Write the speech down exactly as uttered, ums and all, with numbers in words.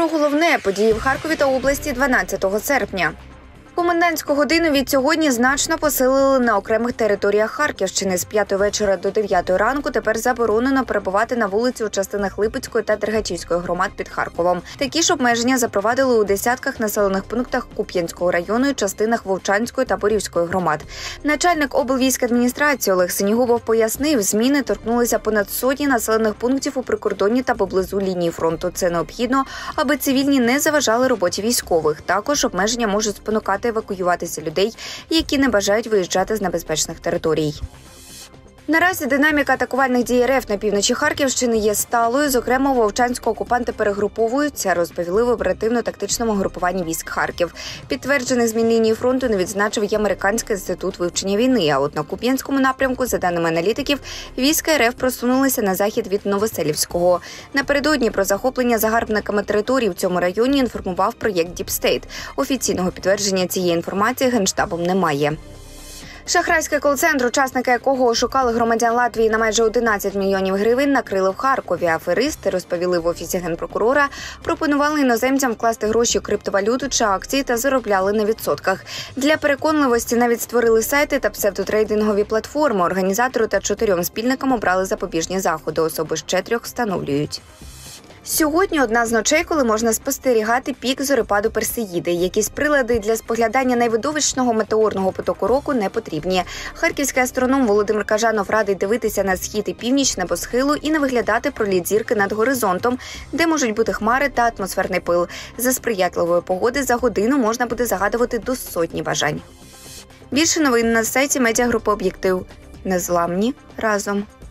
Про головне події в Харкові та області дванадцятого серпня. Комендантську годину від сьогодні значно посилили на окремих територіях Харківщини. З п'ятої вечора до дев'ятої ранку тепер заборонено перебувати на вулиці у частинах Липецької та Дергачівської громад під Харковом. Такі ж обмеження запровадили у десятках населених пунктах Куп'янського району і частинах Вовчанської та Борівської громад. Начальник облвійськадміністрації Олег Синігубов пояснив, зміни торкнулися понад сотні населених пунктів у прикордонні та поблизу лінії фронту. Це необхідно, аби цивільні не заважали роботі військових. Також обмеження можуть спонукати евакуюватися людей, які не бажають виїжджати з небезпечних територій. Наразі динаміка атакувальних дій РФ на півночі Харківщини є сталою. Зокрема, у Вовчанську окупанти перегруповуються, розповіли в оперативно-тактичному групуванні військ Харків. Підтверджених змін лінії фронту не відзначив і Американський інститут вивчення війни. А от на Куп'янському напрямку, за даними аналітиків, війська РФ просунулися на захід від Новоселівського. Напередодні про захоплення загарбниками територій в цьому районі інформував проєкт «Діпстейт». Офіційного підтвердження цієї інформації Генштабом немає. Шахрайський кол-центр, учасники якого ошукали громадян Латвії на майже одинадцять мільйонів гривень, накрили в Харкові. Аферисти, розповіли в Офісі Генпрокурора, пропонували іноземцям вкласти гроші в криптовалюту чи акції та заробляли на відсотках. Для переконливості навіть створили сайти та псевдотрейдингові платформи. Організатору та чотирьом спільникам обрали запобіжні заходи. Особи ще трьох встановлюють. Сьогодні одна з ночей, коли можна спостерігати пік зорепаду Персеїди. Якісь прилади для споглядання найвидовищного метеорного потоку року не потрібні. Харківський астроном Володимир Кажанов радить дивитися на схід і північ небосхилу і не виглядати проліт зірки над горизонтом, де можуть бути хмари та атмосферний пил. За сприятливої погоди за годину можна буде загадувати до сотні бажань. Більше новин на сайті медіагрупи «Об'єктив». Незламні разом.